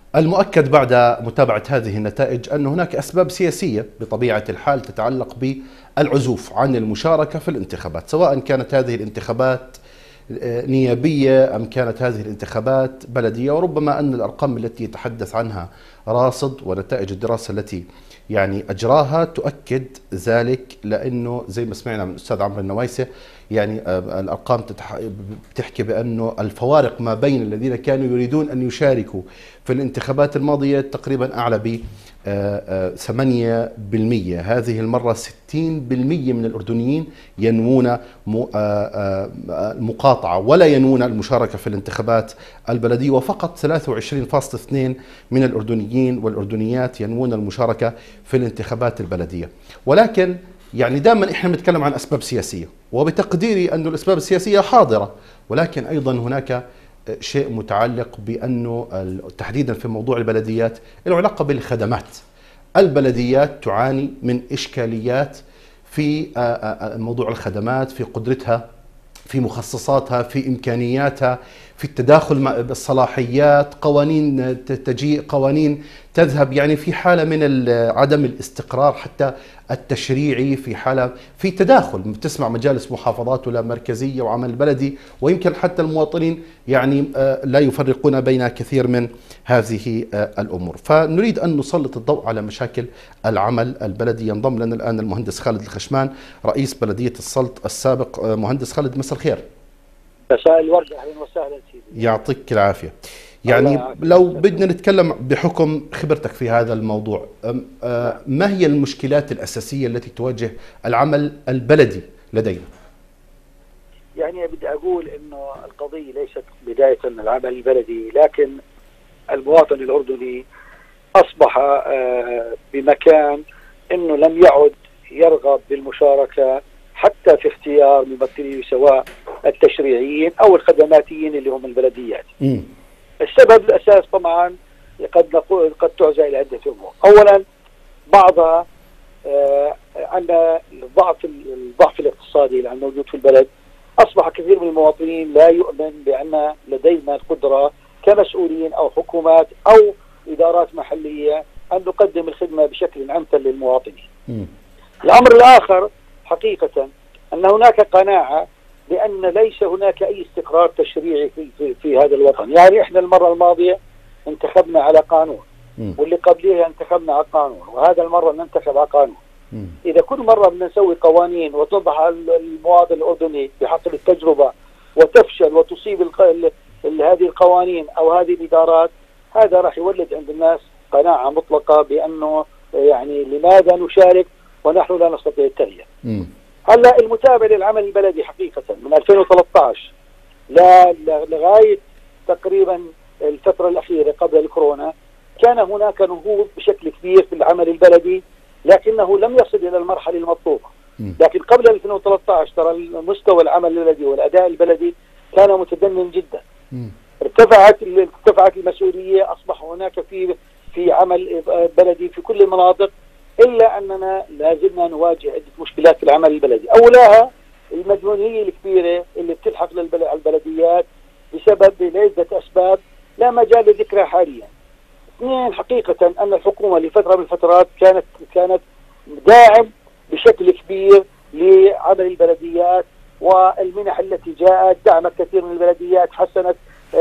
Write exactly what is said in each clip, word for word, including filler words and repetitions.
المؤكد بعد متابعة هذه النتائج أن هناك أسباب سياسية بطبيعة الحال تتعلق بالعزوف عن المشاركة في الانتخابات، سواء كانت هذه الانتخابات نيابية أم كانت هذه الانتخابات بلدية. وربما أن الأرقام التي يتحدث عنها راصد ونتائج الدراسة التي يعني أجراها تؤكد ذلك، لأنه زي ما سمعنا من الأستاذ عمرو النوايسة يعني الأرقام بتحكي بأنه الفوارق ما بين الذين كانوا يريدون أن يشاركوا في الانتخابات الماضية تقريبا أعلى ب ثمانية بالمئة. هذه المرة ستين بالمئة من الأردنيين ينوون المقاطعة ولا ينوون المشاركة في الانتخابات البلدية، وفقط ثلاثة وعشرين فاصلة اثنين من الأردنيين والأردنيات ينوون المشاركة في الانتخابات البلدية. ولكن يعني دائما احنا بنتكلم عن أسباب سياسية، وبتقديري أن الأسباب السياسية حاضرة، ولكن أيضا هناك شيء متعلق بأنه تحديدا في موضوع البلديات له علاقة بالخدمات. البلديات تعاني من إشكاليات في موضوع الخدمات، في قدرتها، في مخصصاتها، في إمكانياتها، في التداخل بالصلاحيات، قوانين تجيء، قوانين تذهب، يعني في حالة من عدم الاستقرار حتى التشريعي، في حالة في تداخل. بتسمع مجالس محافظات ولا مركزية وعمل بلدي، ويمكن حتى المواطنين يعني لا يفرقون بين كثير من هذه الأمور. فنريد أن نسلط الضوء على مشاكل العمل البلدي. ينضم لنا الآن المهندس خالد الخشمان رئيس بلدية السلط السابق. مهندس خالد، مساء الخير. مساء الورد، اهلا وسهلا سيدي. يعطيك العافيه. يعني لو بدنا نتكلم بحكم خبرتك في هذا الموضوع، ما هي المشكلات الاساسيه التي تواجه العمل البلدي لدينا؟ يعني بدي اقول انه القضيه ليست بدايه العمل البلدي، لكن المواطن الاردني اصبح بمكان انه لم يعد يرغب بالمشاركه حتى في اختيار ممثليه، سواء التشريعيين او الخدماتيين اللي هم البلديات. م. السبب الاساس طبعا قد نقول قد تعزى الى عده امور. اولا بعضها آه ان الضعف الضعف الاقتصادي الموجود في البلد، اصبح كثير من المواطنين لا يؤمن بان لدينا القدره كمسؤولين او حكومات او ادارات محليه ان نقدم الخدمه بشكل امثل للمواطنين. م. الامر الاخر حقيقه ان هناك قناعه بأن ليس هناك أي استقرار تشريعي في, في, في هذا الوطن. يعني إحنا المرة الماضية انتخبنا على قانون، م. واللي قبلها انتخبنا على قانون، وهذا المرة ننتخب على قانون. م. إذا كل مرة بدنا نسوي قوانين وتضع المواطن الأردني بحق التجربة وتفشل وتصيب ال ال هذه القوانين أو هذه الإدارات، هذا راح يولد عند الناس قناعة مطلقة بأنه يعني لماذا نشارك ونحن لا نستطيع التغيير. هلا المتابع للعمل البلدي حقيقة من ألفين وثلاثة عشر لغاية تقريبا الفترة الأخيرة قبل الكورونا كان هناك نهوض بشكل كبير في العمل البلدي، لكنه لم يصل إلى المرحلة المطلوبة. لكن قبل ألفين وثلاثة عشر ترى مستوى العمل البلدي والأداء البلدي كان متدنيا جدا. ارتفعت ارتفعت المسؤولية، أصبح هناك في في عمل بلدي في كل المناطق، إلا أننا لازلنا نواجه عدة مشكلات في العمل البلدي. أولاها المديونية الكبيرة اللي بتلحق للبلديات بسبب لعدة أسباب لا مجال لذكرها حاليا. اثنين، حقيقة أن الحكومة لفترة من الفترات كانت كانت داعم بشكل كبير لعمل البلديات، والمنح التي جاءت دعمت كثير من البلديات، حسنت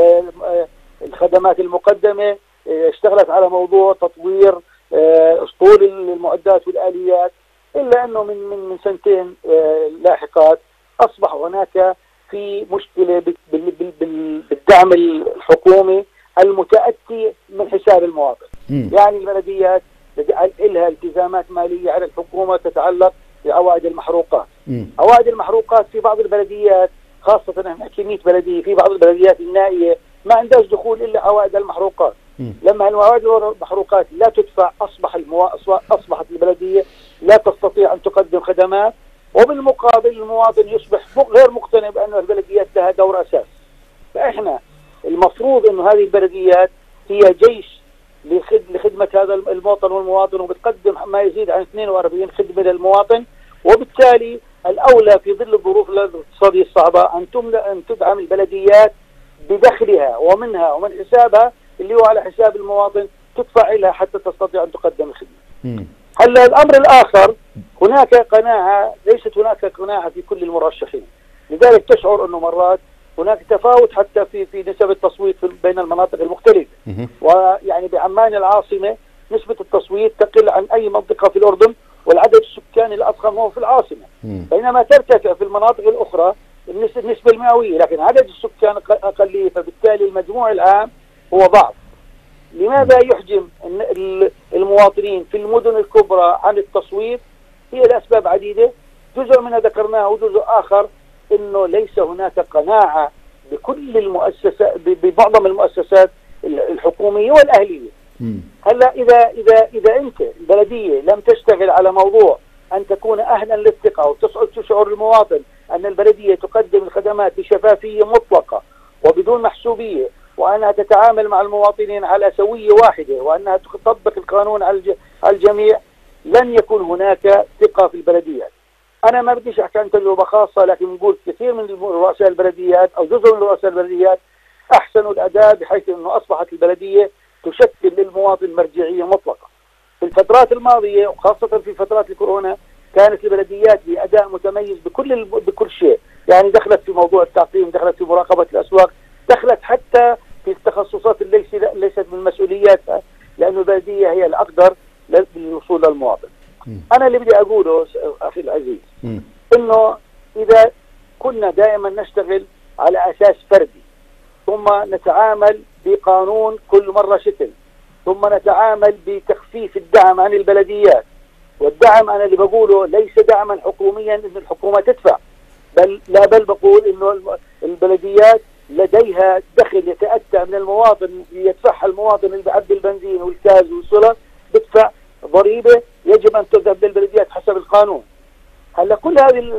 الخدمات المقدمة، اشتغلت على موضوع تطوير اسطول المعدات والآليات. إلا أنه من من من سنتين لاحقات أصبح هناك في مشكلة بالدعم الحكومي المتأتي من حساب المواطن. م. يعني البلديات لها التزامات مالية على الحكومة تتعلق بعوائد المحروقات. م. عوائد المحروقات في بعض البلديات، خاصة نحكي مئة بلدية، في بعض البلديات النائية ما عندهاش دخول إلا عوائد المحروقات. م. لما المواد المحروقات لا تدفع أصبح المو... أصبحت البلدية لا تستطيع أن تقدم خدمات، وبالمقابل المواطن يصبح غير مقتنع بأن البلديات لها دور أساس. فإحنا المفروض أن هذه البلديات هي جيش لخدمة هذا المواطن والمواطن، وبتقدم ما يزيد عن اثنين وأربعين خدمة للمواطن، وبالتالي الأولى في ظل الظروف الاقتصادية الصعبة أن أن تدعم البلديات بدخلها ومنها ومن حسابها اللي هو على حساب المواطن تدفع لها حتى تستطيع ان تقدم الخدمه. هلا الامر الاخر، هناك قناعه، ليست هناك قناعه في كل المرشحين، لذلك تشعر انه مرات هناك تفاوت حتى في في نسب التصويت بين المناطق المختلفه. ويعني بعمان العاصمه نسبه التصويت تقل عن اي منطقه في الاردن، والعدد السكاني الاضخم هو في العاصمه، بينما ترتفع في المناطق الاخرى النسبه المئويه، لكن عدد السكان اقليه، فبالتالي المجموع العام هو ضعف. لماذا يحجم المواطنين في المدن الكبرى عن التصويت؟ هي لأسباب عديدة، جزء منها ذكرناها وجزء آخر أنه ليس هناك قناعة بكل المؤسسات، بمعظم المؤسسات الحكومية والأهلية. هلا إذا إذا إذا أنت البلدية لم تشتغل على موضوع أن تكون أهلا للثقة وتشعر المواطن أن البلدية تقدم الخدمات بشفافية مطلقة وبدون محسوبية، وأنها تتعامل مع المواطنين على سوية واحدة، وأنها تطبق القانون على الجميع، لن يكون هناك ثقة في البلديات. أنا ما بديش أحكي عن تجربة خاصة، لكن نقول كثير من رؤساء البلديات أو جزء من رؤساء البلديات أحسنوا الأداء، بحيث أنه أصبحت البلدية تشكل للمواطن مرجعية مطلقة. في الفترات الماضية وخاصة في فترات الكورونا كانت البلديات بأداء متميز بكل بكل شيء، يعني دخلت في موضوع التعقيم، دخلت في مراقبة الأسواق، دخلت حتى في التخصصات اللي ليست من مسؤولياتها، لأنه البلدية هي الأقدر للوصول للمواطن. أنا اللي بدي أقوله أخي العزيز إنه إذا كنا دائما نشتغل على أساس فردي، ثم نتعامل بقانون كل مرة شكل، ثم نتعامل بتخفيف الدعم عن البلديات، والدعم أنا اللي بقوله ليس دعما حكوميا إن الحكومة تدفع، بل لا بل بقول إنه البلديات لديها دخل يتأتى من المواطن يدفعها المواطن اللي بيعبي البنزين والكاز والصلة، بدفع ضريبة يجب أن تذهب للبلديات حسب القانون. هلا كل هذه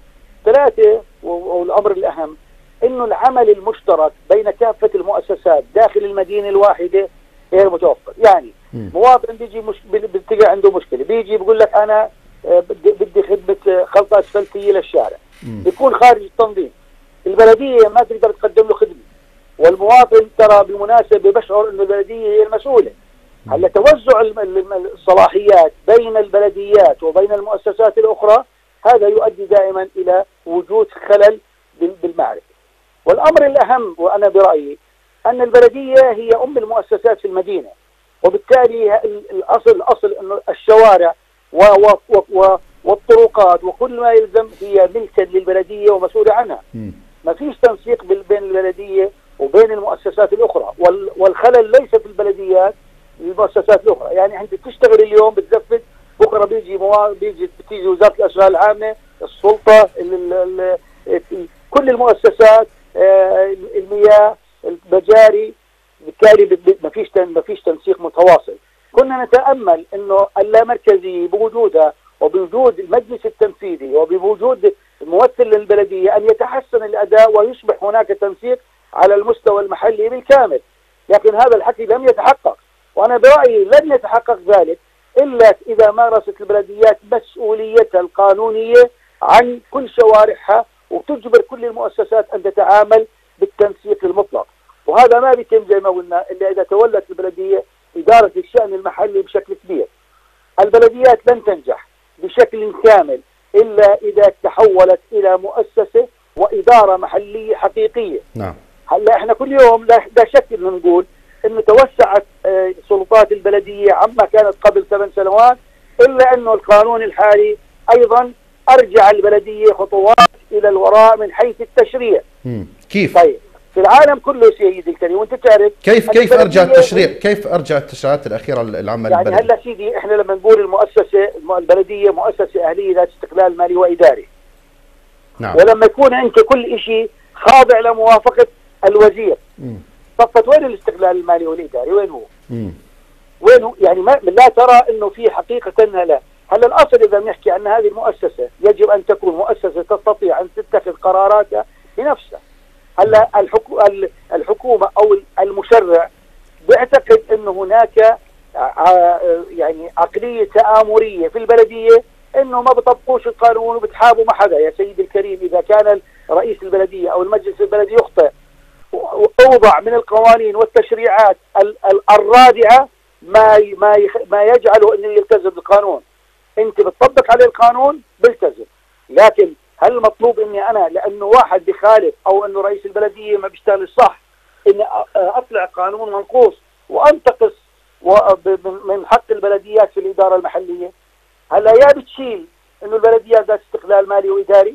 الثلاثة، والأمر الأهم إنه العمل المشترك بين كافة المؤسسات داخل المدينة الواحدة غير متوفر. يعني م. مواطن بيجي مش بتلقى عنده مشكلة، بيجي بيقول لك أنا بدي, بدي خدمة خلطة أسفلتية للشارع، م. بيكون خارج التنظيم، البلدية ما تقدر تقدم له خدمة، والمواطن ترى بالمناسبة بشعر إنه البلدية هي المسؤولة. هلا توزع الصلاحيات بين البلديات وبين المؤسسات الأخرى هذا يؤدي دائما إلى وجود خلل بالمعرفة. والأمر الأهم وأنا برأيي أن البلدية هي أم المؤسسات في المدينة، وبالتالي الأصل الأصل أنه الشوارع و و و والطرقات وكل ما يلزم هي ملكا للبلدية ومسؤولة عنها. ما فيش تنسيق بين البلدية وبين المؤسسات الأخرى، والخلل ليس في البلديات المؤسسات الأخرى. يعني أنت بتشتغل اليوم بتزفت، بكرة بيجي موا... بيجي بتيجي وزارة الأشغال العامة، السلطة، ال ال ال كل المؤسسات، المياه، المجاري، بالتالي ما فيش ما فيش تنسيق متواصل. كنا نتأمل إنه اللامركزية بوجودها وبوجود المجلس التنفيذي وبوجود الممثل للبلدية أن يتحسن الأداء ويصبح هناك تنسيق على المستوى المحلي بالكامل، لكن هذا الحكي لم يتحقق، وأنا برأيي لن يتحقق ذلك إلا إذا مارست البلديات مسؤوليتها القانونية عن كل شوارعها وتجبر كل المؤسسات أن تتعامل بالتنسيق المطلق. وهذا ما بيتم زي ما قلنا إلا إذا تولت البلدية إدارة الشأن المحلي بشكل كبير. البلديات لن تنجح بشكل كامل إلا إذا تحولت إلى مؤسسة وإدارة محلية حقيقية. نعم. هلا إحنا كل يوم لا شك إنه نقول إنه توسعت سلطات البلدية عما كانت قبل ثمان سنوات، إلا إنه القانون الحالي أيضا أرجع البلدية خطوات إلى الوراء من حيث التشريع. مم. كيف؟ طيب في العالم كله سيدي الكريم وأنت تعرف كيف كيف أرجع التشريع؟ كيف أرجع التشريعات الأخيرة العامة يعني للبلد؟ هلا سيدي إحنا لما نقول المؤسسة البلدية مؤسسة أهلية ذات استقلال مالي وإداري. نعم. ولما يكون أنت كل شيء خاضع لموافقة الوزير، صفت وين الاستقلال المالي والإداري؟ وين هو؟ مم. وين هو؟ يعني ما لا ترى إنه في حقيقة لا. هلا الأصل إذا بنحكي أن هذه المؤسسة يجب أن تكون مؤسسة تستطيع أن تتخذ قراراتها بنفسها. هلا الحكو... الحكومة أو المشرع بيعتقد إنه هناك ع... يعني عقلية تآمرية في البلدية، إنه ما بطبقوش القانون وبتحابوا مع حدا. يا سيدي الكريم، إذا كان رئيس البلدية أو المجلس البلدي يخطئ اوضع من القوانين والتشريعات الرادعه ما ما ما يجعله انه يلتزم بالقانون. انت بتطبق عليه القانون بلتزم، لكن هل مطلوب اني انا لانه واحد بخالف او انه رئيس البلديه ما بيشتغل صح اني اطلع قانون منقوص وانتقص من حق البلديات في الاداره المحليه؟ هلا يا بتشيل انه البلديات ذات استقلال مالي واداري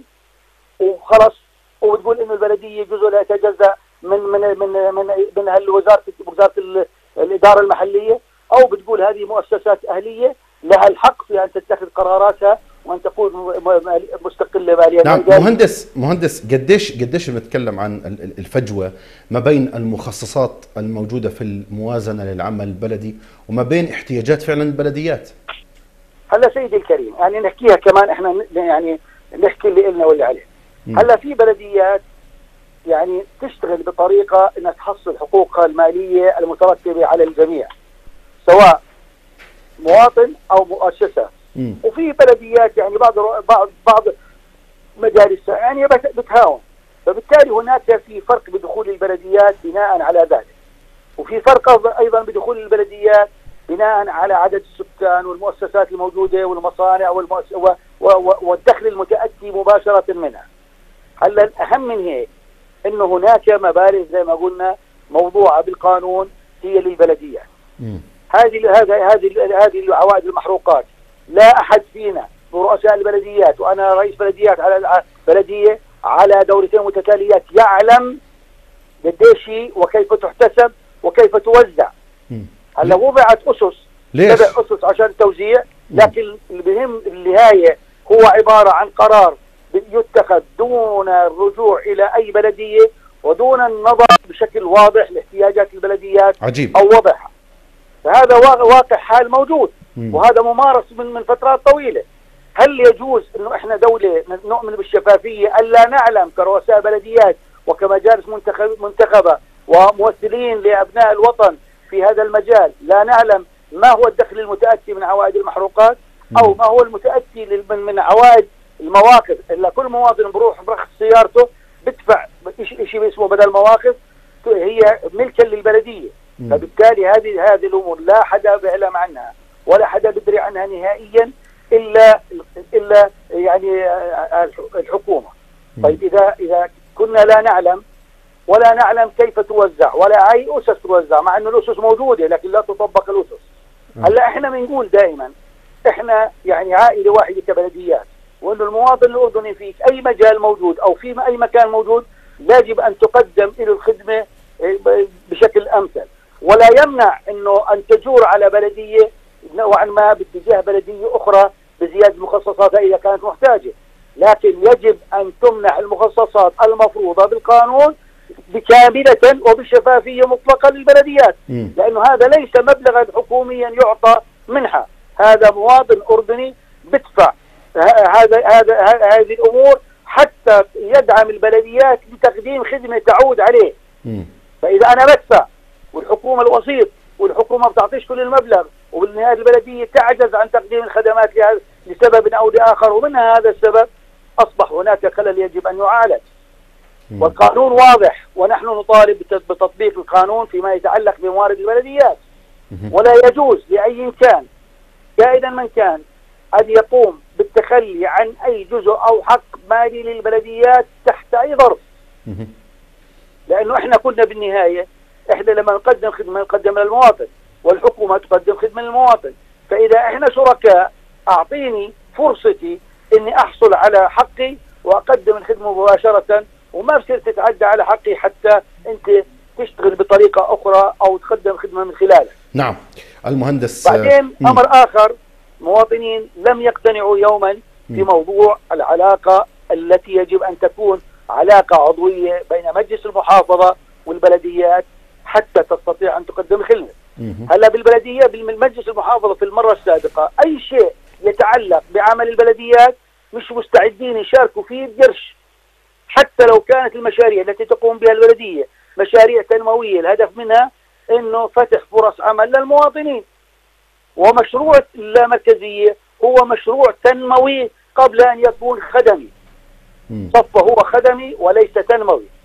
وخلص، وبتقول انه البلديه جزء لا يتجزا من من من من من وزاره وزاره الاداره المحليه، او بتقول هذه مؤسسات اهليه لها الحق في ان تتخذ قراراتها وان تكون مستقله ماليا. نعم مهندس مهندس قديش قديش بنتكلم عن الفجوه ما بين المخصصات الموجوده في الموازنه للعمل البلدي وما بين احتياجات فعلا البلديات؟ هلا سيدي الكريم يعني نحكيها كمان احنا يعني نحكي اللي قلنا واللي عليه. هلا في بلديات يعني تشتغل بطريقه انها تحصل حقوقها الماليه المترتبه على الجميع سواء مواطن او مؤسسه، وفي بلديات يعني بعض بعض بعض مجالسها يعني بتهاون، فبالتالي هناك في فرق بدخول البلديات بناء على ذلك، وفي فرق ايضا بدخول البلديات بناء على عدد السكان والمؤسسات الموجوده والمصانع والمؤس... و... و... والدخل المتاتي مباشره منها. هلا الاهم من هيك انه هناك مبالغ زي ما قلنا موضوعه بالقانون هي للبلديات. هذه هذا هذه هذه العوائد المحروقات لا احد فينا رؤساء البلديات، وانا رئيس بلديات على بلديه على دورتين متتاليات، يعلم قديش وكيف تحتسب وكيف توزع. هلا وضعت اسس سبع اسس عشان التوزيع، لكن المهم النهايه هو عباره عن قرار يتخذ دون الرجوع الى اي بلديه ودون النظر بشكل واضح لاحتياجات البلديات. عجيب. او وضعها. فهذا واقع حال موجود، مم. وهذا ممارس من من فترات طويله. هل يجوز انه احنا دوله نؤمن بالشفافيه الا نعلم كرؤساء بلديات وكمجالس منتخب منتخبه وممثلين لابناء الوطن في هذا المجال لا نعلم ما هو الدخل المتاتي من عوائد المحروقات او ما هو المتاتي من من عوائد المواقف؟ الا كل مواطن بروح برخص سيارته بدفع شيء اسمه بدل مواقف هي ملكا للبلديه. فبالتالي هذه هذه الامور لا حدا بيعلم عنها ولا حدا بيدري عنها نهائيا الا الا يعني الحكومه. طيب اذا اذا كنا لا نعلم ولا نعلم كيف توزع ولا اي اسس توزع، مع انه الاسس موجوده لكن لا تطبق الاسس. هلا احنا بنقول دائما احنا يعني عائله واحده كبلديات، وانه المواطن الاردني في اي مجال موجود او في اي مكان موجود يجب ان تقدم له الخدمه بشكل امثل، ولا يمنع انه ان تجور على بلديه نوعا ما باتجاه بلديه اخرى بزياده مخصصاتها اذا كانت محتاجه، لكن يجب ان تمنح المخصصات المفروضه بالقانون بكامله وبشفافيه مطلقه للبلديات، لانه هذا ليس مبلغا حكوميا يعطى منحه، هذا مواطن اردني بدفع هذا هذا هذه الامور حتى يدعم البلديات لتقديم خدمه تعود عليه. فاذا انا بدفع والحكومه الوسيط والحكومه ما بتعطيش كل المبلغ وبالنهايه البلديه تعجز عن تقديم الخدمات لسبب او لاخر، ومن هذا السبب اصبح هناك خلل يجب ان يعالج. والقانون واضح ونحن نطالب بتطبيق القانون فيما يتعلق بموارد البلديات، ولا يجوز لاي كان كائنا من كان ان يقوم بالتخلي عن اي جزء او حق مالي للبلديات تحت اي ظرف. لانه احنا كنا بالنهايه احنا لما نقدم خدمه نقدم للمواطن والحكومه تقدم خدمه للمواطن، فاذا احنا شركاء اعطيني فرصتي اني احصل على حقي واقدم الخدمه مباشره، وما بصير تتعدى على حقي حتى انت تشتغل بطريقه اخرى او تقدم خدمه من خلالها. نعم المهندس. بعدين م. امر اخر، مواطنين لم يقتنعوا يوما في موضوع العلاقه التي يجب ان تكون علاقه عضويه بين مجلس المحافظه والبلديات حتى تستطيع ان تقدم الخدمه. هلا بالبلديه بالمجلس المحافظه في المره السابقه اي شيء يتعلق بعمل البلديات مش مستعدين يشاركوا فيه بقرش، حتى لو كانت المشاريع التي تقوم بها البلديه مشاريع تنمويه الهدف منها انه فتح فرص عمل للمواطنين. ومشروع اللامركزيه هو مشروع تنموي قبل ان يكون خدمي. صفه هو خدمي وليس تنموي.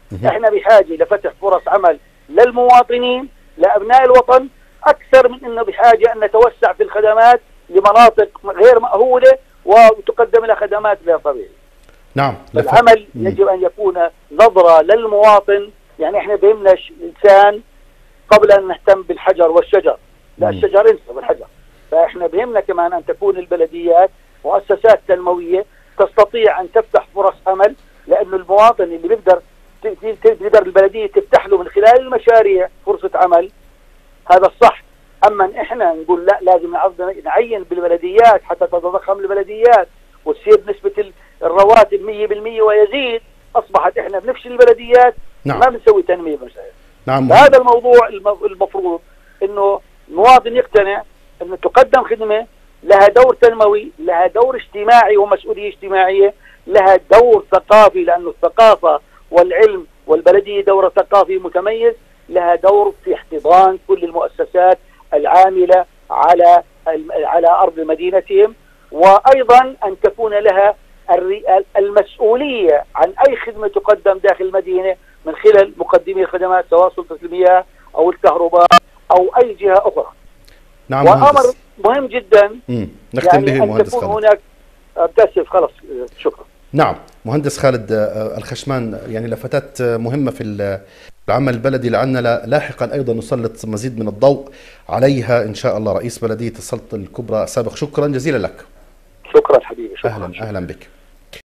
احنا بحاجه لفتح فرص عمل للمواطنين لابناء الوطن اكثر من انه بحاجه ان نتوسع في الخدمات لمناطق غير مأهوله وتقدم لها خدمات غير طبيعيه. نعم. العمل يجب ان يكون نظره للمواطن، يعني احنا بهمنا الانسان قبل ان نهتم بالحجر والشجر، لا الشجر انسى والحجر. فاحنا بهمنا كمان ان تكون البلديات مؤسسات تنمويه تستطيع ان تفتح فرص عمل، لانه المواطن اللي بيقدر تقدر البلديه تفتح له من خلال المشاريع فرصه عمل، هذا الصح. اما احنا نقول لا لازم نعين بالبلديات حتى تتضخم البلديات وتصير نسبه الرواتب مية بالمية ويزيد، اصبحت احنا بنفشل البلديات. نعم. ما بنسوي تنميه بالمسائل. نعم. هذا الموضوع المفروض انه المواطن يقتنع انه تقدم خدمه لها دور تنموي، لها دور اجتماعي ومسؤوليه اجتماعيه، لها دور ثقافي لانه الثقافه والعلم والبلديه دور ثقافي متميز، لها دور في احتضان كل المؤسسات العامله على على ارض مدينتهم، وايضا ان تكون لها المسؤوليه عن اي خدمه تقدم داخل المدينه من خلال مقدمي الخدمات سواء سلطه المياه او الكهرباء او اي جهه اخرى. نعم. وامر مهم جدا نختم به يعني ان تكون خالد. هناك اتاسف خلص شكرا. نعم مهندس خالد الخشمان، يعني لفتات مهمه في العمل البلدي لعلنا لاحقا ايضا نسلط مزيد من الضوء عليها ان شاء الله. رئيس بلديه السلطه الكبرى السابق، شكرا جزيلا لك. شكرا حبيبي. شكرا. اهلا اهلا بك.